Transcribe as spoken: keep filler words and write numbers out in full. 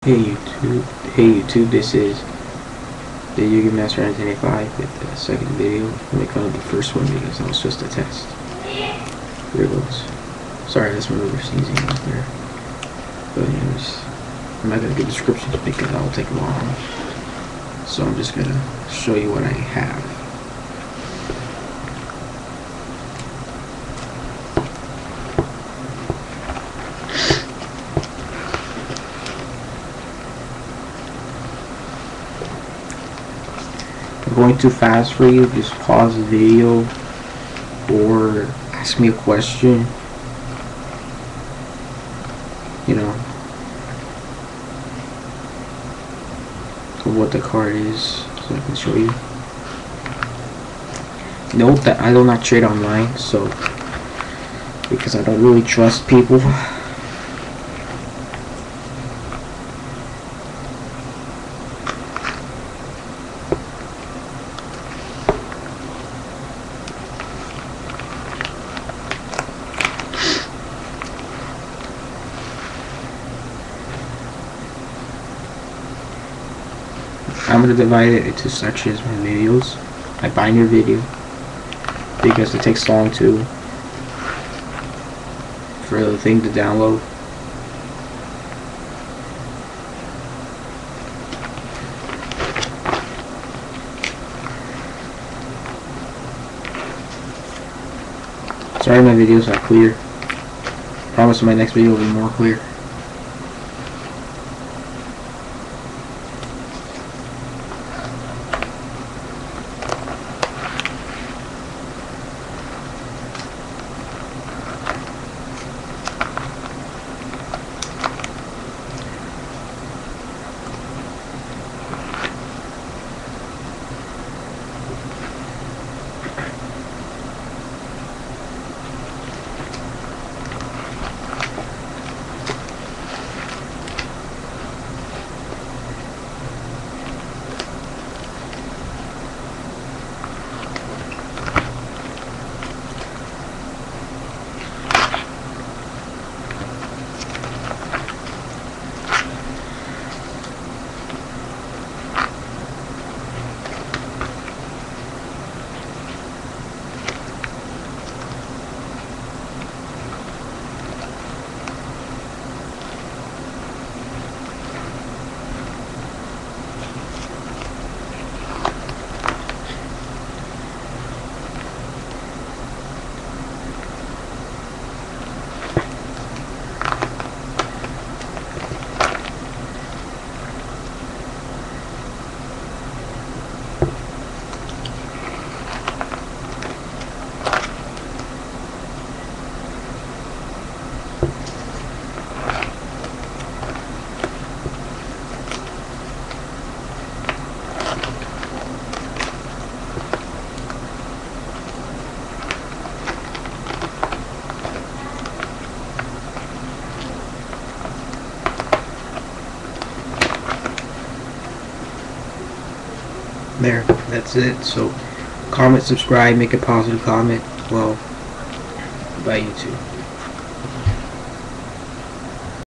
Hey YouTube, hey YouTube, this is the Yugi Master nineteen eighty-five with the second video. Let me cut out the first one because that was just a test. Here it goes. Sorry, that's my river sneezing out there. But anyways, I'm not going to give descriptions because that will take long. So I'm just going to show you what I have. Going too fast for you, just pause the video or ask me a question, you know, of what the card is, so I can show you. Note that I do not trade online, so because I don't really trust people. I'm going to divide it into sections of videos. I bind your video because it takes long to for the thing to download. Sorry my videos are clear. I promise my next video will be more clear. There, that's it. So comment, subscribe, make a positive comment. Well, bye YouTube.